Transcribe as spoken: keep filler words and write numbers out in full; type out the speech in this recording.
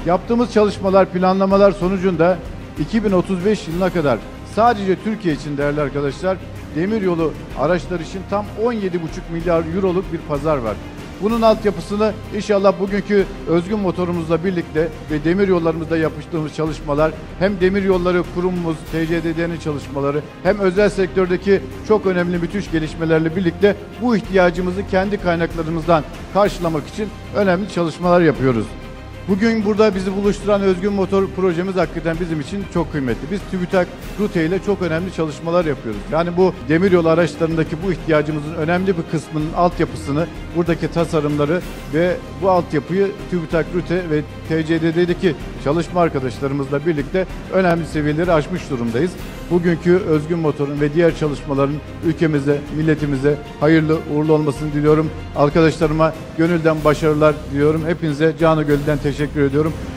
Yaptığımız çalışmalar, planlamalar sonucunda iki bin otuz beş yılına kadar sadece Türkiye için değerli arkadaşlar demiryolu araçlar için tam on yedi buçuk milyar euroluk bir pazar var. Bunun altyapısını inşallah bugünkü özgün motorumuzla birlikte ve demir yollarımızda yapıştığımız çalışmalar, hem demir yolları kurumumuz, T C D D'nin çalışmaları, hem özel sektördeki çok önemli müthiş gelişmelerle birlikte bu ihtiyacımızı kendi kaynaklarımızdan karşılamak için önemli çalışmalar yapıyoruz. Bugün burada bizi buluşturan Özgün Motor projemiz hakikaten bizim için çok kıymetli. Biz TÜBİTAK RUTE ile çok önemli çalışmalar yapıyoruz. Yani bu demiryolu araçlarındaki bu ihtiyacımızın önemli bir kısmının altyapısını, buradaki tasarımları ve bu altyapıyı TÜBİTAK RUTE ve T C D D'deki çalışma arkadaşlarımızla birlikte önemli seviyeleri aşmış durumdayız. Bugünkü Özgün Motor'un ve diğer çalışmaların ülkemize, milletimize hayırlı uğurlu olmasını diliyorum. Arkadaşlarıma gönülden başarılar diliyorum. Hepinize canı gönülden teşekkür ediyorum.